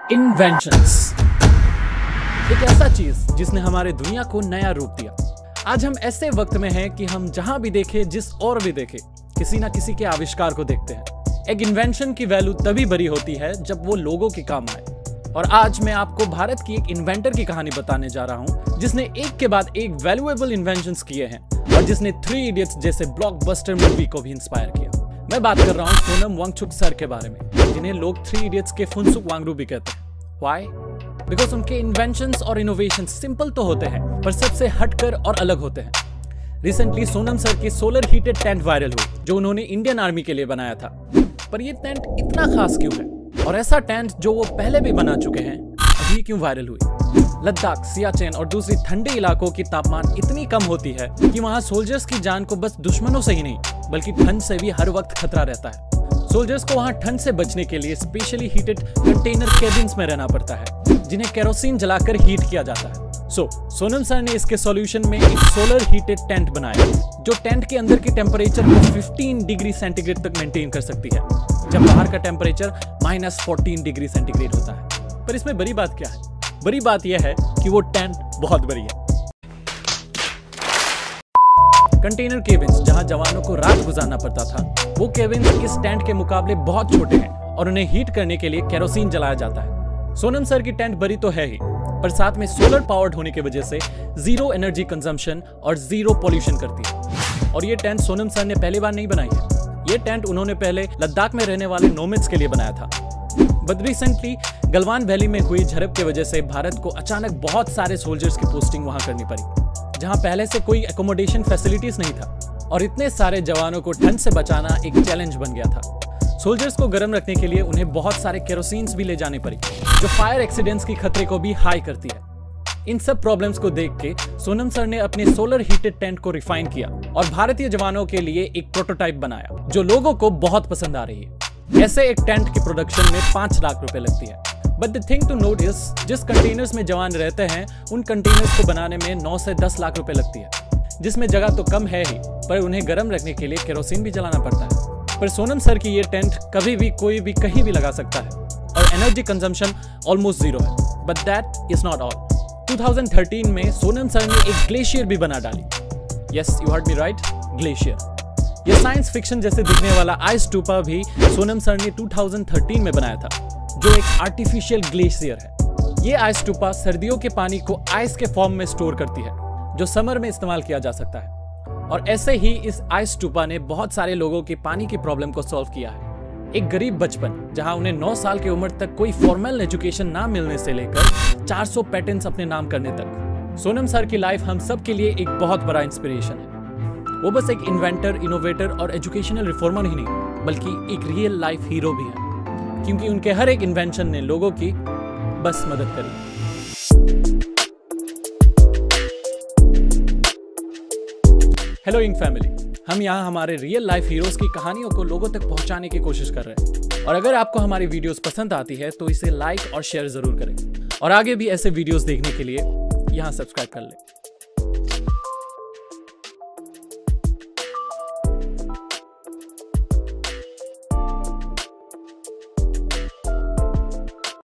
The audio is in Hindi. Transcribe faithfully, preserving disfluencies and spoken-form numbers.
इन्वेंशंस, एक ऐसा चीज जिसने हमारे दुनिया को नया रूप दिया। आज हम ऐसे वक्त में हैं कि हम जहां भी देखें, जिस और भी देखें, किसी ना किसी के आविष्कार को देखते हैं। एक इन्वेंशन की वैल्यू तभी बड़ी होती है जब वो लोगों के काम आए। और आज मैं आपको भारत की एक इन्वेंटर की कहानी बताने जा रहा हूं, जिसने एक के बाद एक वैल्यूएबल इन्वेंशंस किए हैं और जिसने थ्री इडियट्स जैसे ब्लॉकबस्टर मूवी को भी इंस्पायर किया। मैं बात कर रहा हूं सोनम वांगचुक सर के बारे में, जिन्हें लोग थ्री इडियट्स के फुनसुक वांगडू भी कहते हैं। व्हाई? बिकॉज उनके इन्वेंशंस और इनोवेशंस सिंपल तो होते हैं, पर सबसे हटकर और अलग होते हैं। रिसेंटली सोनम सर की सोलर हीटेड टेंट वायरल हुई, जो उन्होंने इंडियन आर्मी के लिए बनाया था। पर ये टेंट इतना खास क्यों है? और ऐसा टेंट जो वो पहले भी बना चुके हैं, अभी क्यों वायरल हुई? लद्दाख, सियाचिन और दूसरी ठंडे इलाकों की तापमान इतनी कम होती है कि वहाँ सोल्जर्स की जान को बस दुश्मनों से ही नहीं, बल्कि ठंड से भी हर वक्त खतरा रहता है। सोल्जर्स को वहाँ ठंड से बचने के लिए स्पेशली हीटेड कंटेनर केबिन्स में रहना पड़ता है, जिन्हें केरोसिन जलाकर हीट किया जाता है। सो so, सोनम सर ने इसके सॉल्यूशन में एक सोलर हीटेड टेंट बनाया, जो टेंट के अंदर की टेम्परेचर को पंद्रह डिग्री सेंटीग्रेड तक मेंटेन कर सकती है, जब बाहर का temperature minus fourteen degree centigrade होता है। पर इसमें बड़ी बात क्या है? बड़ी बात यह है कि वो टेंट बहुत बड़ी है। कंटेनर केबिन्स जहां जवानों को रात गुजारना पड़ता था, वो केबिन्स इस टेंट के मुकाबले बहुत छोटे हैं और उन्हें हीट करने के लिए केरोसिन जलाया जाता है। सोनम सर की टेंट बड़ी तो है ही, पर साथ में सोलर पावर्ड होने की वजह से जीरो एनर्जी कंजम्पशन और जीरो पॉल्यूशन करती है। और ये टेंट सोनम सर ने पहली बार नहीं बनाई है। ये टेंट उन्होंने पहले लद्दाख में रहने वाले नोमैड्स के लिए बनाया था। बट रिसेंटली गलवान वैली में हुई झड़प की वजह से भारत को अचानक बहुत सारे सोल्जर्स की पोस्टिंग वहां करनी पड़ी, जहां पहले से कोई एकोमोडेशन फैसिलिटीज नहीं था। और इतने सारे जवानों को ठंड से बचाना एक चैलेंज बन गया था। सोल्जर्स को गर्म रखने के लिए उन्हें बहुत सारे केरोसिन्स भी ले जानी पड़ी, जो फायर एक्सीडेंट्स की खतरे को भी हाई करती है। इन सब प्रॉब्लम्स को देख के सोनम सर ने अपने सोलर हीटेड टेंट को रिफाइन किया और भारतीय जवानों के लिए एक प्रोटोटाइप बनाया, जो लोगों को बहुत पसंद आ रही है। ऐसे एक टेंट की प्रोडक्शन में पांच लाख रुपए लगती है। But the thing to note is, जिस कंटेनर्स में जवान रहते हैं, उन कंटेनर्स को बनाने में नौ से दस लाख रुपए लगती है, जिसमें जगह तो कम है ही, पर उन्हें गर्म रखने के लिए केरोसिन भी जलाना पड़ता है। पर सोनम सर की ये टेंट कभी भी कोई भी कहीं भी लगा सकता है और एनर्जी कंजम्पशन ऑलमोस्ट जीरो है। But that is not all. दो हज़ार तेरह में सोनम सर ने एक ग्लेशियर भी बना डाली। Yes, you heard me right, glacier. यह साइंस फिक्शन जैसे दिखने वाला आइस स्टूपा भी सोनम सर ने दो हज़ार तेरह में बनाया था, जो एक आर्टिफिशियल ग्लेशियर है। ये आइस स्टूपा सर्दियों के पानी को आइस के फॉर्म में स्टोर करती है, जो समर में इस्तेमाल किया जा सकता है। और ऐसे ही इस आइस स्टूपा ने बहुत सारे लोगों की पानी की प्रॉब्लम को सॉल्व किया है। एक गरीब बचपन, जहां उन्हें नौ साल की उम्र तक कोई फॉर्मल एजुकेशन ना मिलने से लेकर चार सौ पैटेंट्स अपने नाम करने तक। सोनम सर की लाइफ हम सब के लिए एक बहुत बड़ा इंस्पिरेशन है। वो बस एक इन्वेंटर, इनोवेटर और एजुकेशनल रिफॉर्मर ही नहीं, बल्कि एक रियल लाइफ हीरो भी है, क्योंकि उनके हर एक इन्वेंशन ने लोगों की बस मदद करी। हेलो इंक फैमिली, हम यहाँ हमारे रियल लाइफ हीरोज की कहानियों को लोगों तक पहुँचाने की कोशिश कर रहे हैं। और अगर आपको हमारी वीडियोस पसंद आती है तो इसे लाइक और शेयर जरूर करें, और आगे भी ऐसे वीडियोस देखने के लिए यहाँ सब्सक्राइब कर लें।